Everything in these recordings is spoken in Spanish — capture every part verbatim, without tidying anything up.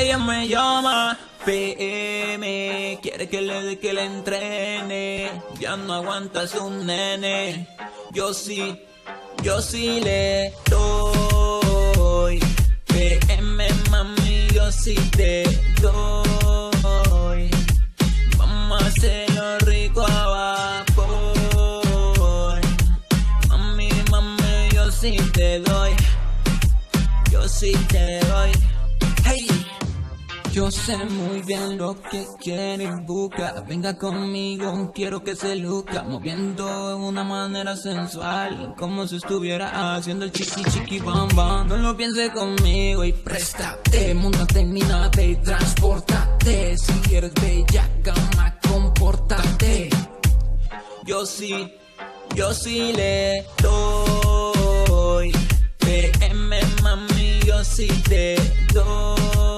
Ella me llama P M, quiere que le dé que le entrene. Ya no aguanta su nene. Yo sí, yo sí le doy. P M mami, yo sí te doy. Vamos a hacerlo rico a vapor. Mami, mami, yo sí te doy. Yo sí te doy. Hey. Yo sé muy bien lo que quiere y busca. Venga conmigo, quiero que se luzca, moviendo de una manera sensual, como si estuviera haciendo el chiqui chiqui bam bam. No lo pienses conmigo y préstate, montate en mi nave y transportate. Si eres bella cama, compórtate. Yo sí, yo sí le doy. P M mami, yo sí te doy.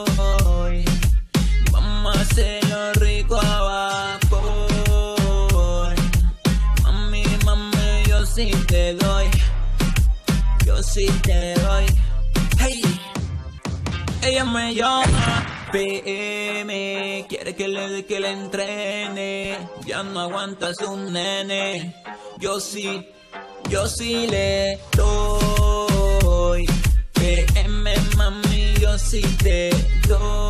Hacerlo rico a vapor. Mami, mami, yo sí te doy. Yo sí te doy. Hey. Ella me llama P M, quiere que le dé que le entrene. Ya no aguanta su nene. Yo sí, yo sí le doy. P M mami, yo sí te doy.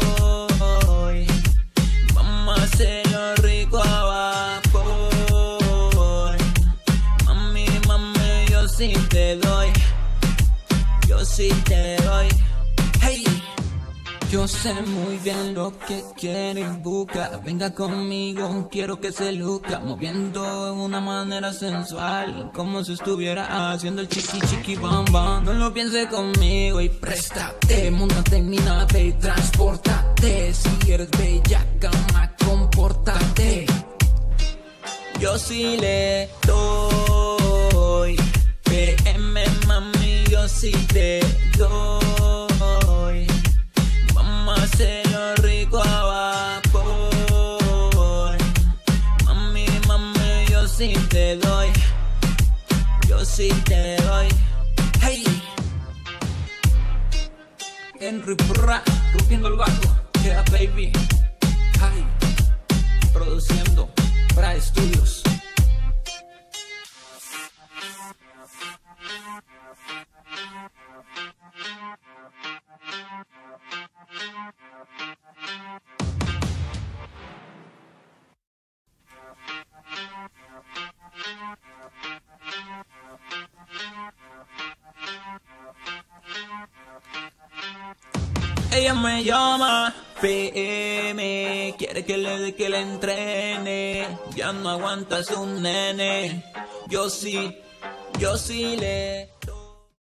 Hacerlo rico a vapor. Mami, mami, yo sí te doy. Yo sí te doy. Hey. Yo sé muy bien lo que quiere y busca. Venga conmigo, quiero que se luzca, moviendo de una manera sensual, como si estuviera haciendo el chiqui chiqui bam bam. No lo pienses conmigo y préstate, montate en mi nave y transportate. Si eres bella cama, compórtate. Yo sí le doy. P M mami, yo sí te doy. Vamos a hacerlo rico a vapor. Mami, mami, yo sí te doy. Yo sí te doy. Hey. Henry Prra, rompiendo el bajo. Yeah, baby. Hi. Produciendo para estudios. Ella me llama P M, quiere que le dé que le entrene. Ya no aguanta su nene. Yo sí, yo sí le